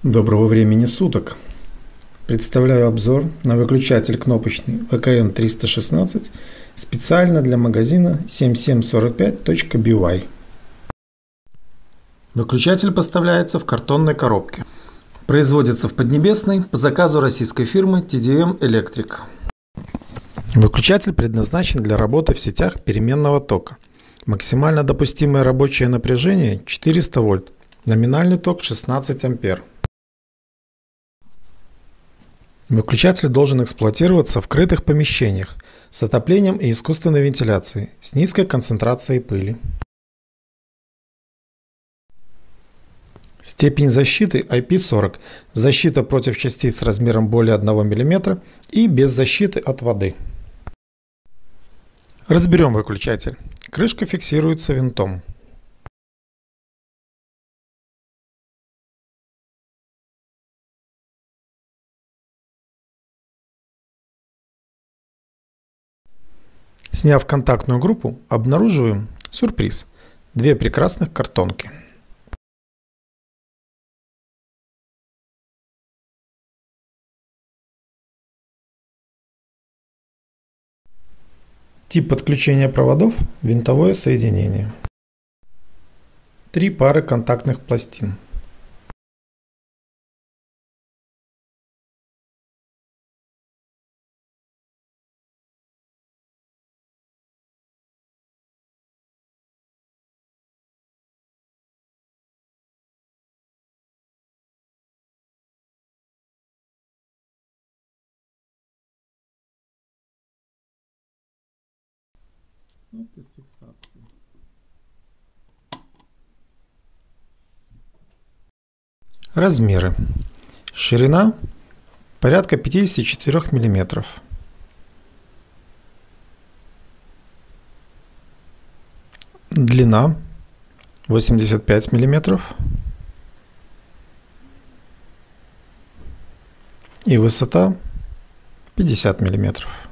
Доброго времени суток! Представляю обзор на выключатель кнопочный VKM316 специально для магазина 7745.by. Выключатель поставляется в картонной коробке. Производится в Поднебесной по заказу российской фирмы TDM Electric. Выключатель предназначен для работы в сетях переменного тока. Максимально допустимое рабочее напряжение 400 вольт, номинальный ток 16 ампер. Выключатель должен эксплуатироваться в крытых помещениях с отоплением и искусственной вентиляцией, с низкой концентрацией пыли. Степень защиты IP40. Защита против частиц размером более 1 мм и без защиты от воды. Разберем выключатель. Крышка фиксируется винтом. Сняв контактную группу, обнаруживаем сюрприз – 2 прекрасных картонки. Тип подключения проводов – винтовое соединение. 3 пары контактных пластин. Без фиксации. Размеры. Ширина порядка 54 мм. Длина 85 мм. И высота 50 мм.